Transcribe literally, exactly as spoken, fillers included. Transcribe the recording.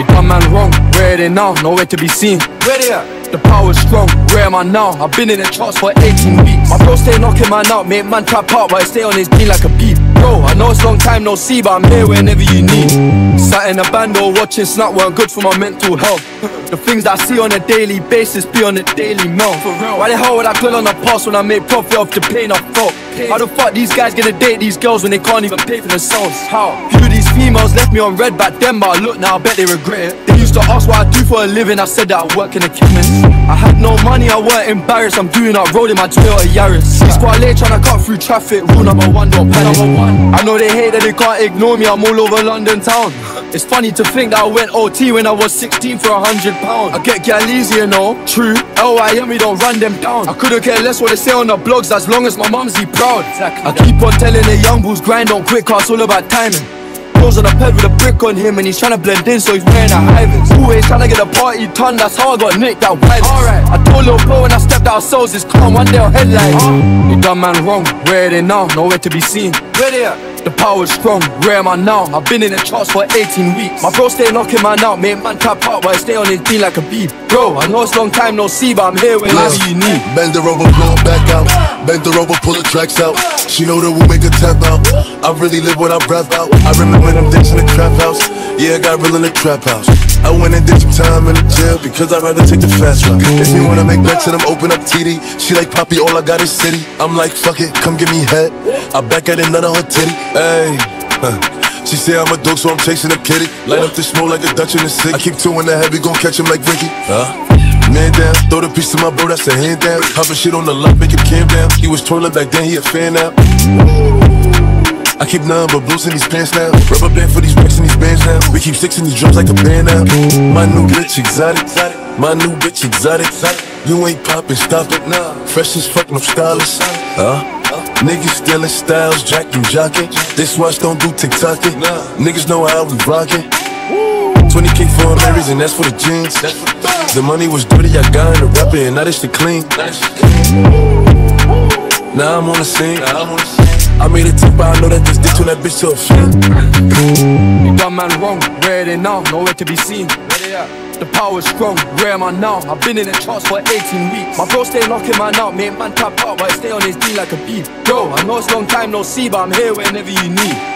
They done man wrong, where are they now? Nowhere to be seen. Where they at? The power's strong, where am I now? I've been in the charts for eighteen weeks. My bro stay knocking man out, make man tap out, but I stay on his knee like a beat. Bro, I know it's long time no see, but I'm here whenever you need. Sat in a band or watching Snap weren't good for my mental health. The things that I see on a daily basis be on a daily mail. Why the hell would I dwell on the past when I make profit off the pain I felt? How the fuck these guys gonna date these girls when they can't even pay for themselves? How? Few of these females left me on red back then, but look now, I bet they regret it. They used to ask what I do for a living, I said that I work in a chemist. I had no money, I weren't embarrassed, I'm doing up road in my Toyota Yaris. It's quite late trying to cut through traffic, rule number one, don't panic. I know they hate that they can't ignore me, I'm all over London town. It's funny to think that I went O T when I was sixteen for a hundred pounds. I get gal easy, you know, true. L Y M, we don't run them down. I couldn't care less what they say on the blogs as long as my mum's he proud. Exactly. I keep on telling the young bulls grind, don't quit, cause it's all about timing. Goes on a ped with a brick on him and he's trying to blend in, so he's wearing a high-vis. Always trying to get a party done, that's how I got nicked, that white. Alright, I told Lil Bro when I stepped out souls, it's calm, one day I'll headline. uh, They done man wrong, where are they now? Nowhere to be seen. Where they at? The power's strong, where am I now? I've been in the charts for eighteen weeks. My bro stay knocking man out, make man tap out, but I stay on his knee like a bead. Bro, I know it's long time no see, but I'm here whenever you need. Bend her over, blow it back out. Bend her over, pull the tracks out. She know that we'll make a tap out. I really live what I rap out. I remember them days in the trap house. Yeah, I got real in the trap house. I went and did some time in the jail because I'd rather take the fast route. If you wanna make bets to them, open up T D. She like Poppy, all I got is city. I'm like, fuck it, come give me head. I back at another her titty. Hey, huh. She say I'm a dog, so I'm chasing a kitty. Light up the smoke like a Dutch in the city. I keep two in the head, we gon' catch him like Ricky. Huh? Man down, throw the piece to my bro, that's a hand down. Hopping shit on the lot, make him cam down. He was twirling back then, he a fan now. I keep nothing but blues in these pants now. Rubber band for these racks in these bands now. We keep six in these drums like a band now. My new bitch exotic, my new bitch exotic. You ain't poppin', stop it, nah. Fresh as fuck, no stylish. Huh? Niggas stealing styles, jacking, jocking. This watch don't do TikToking. Niggas know how we rockin'. twenty K for Marys and that's for the jeans. The money was dirty, I got in the rapper and now this shit clean. Now I'm on the scene. I made a tip, I know that this dick turn that bitch to a fiend. You done man wrong, where are they now? Nowhere to be seen. Where they at? The power's strong, where am I now? I've been in the charts for eighteen weeks. My bro stay knocking man out, make man tap out, but I stay on his knee like a bead. Bro, I know it's long time no see, but I'm here whenever you need.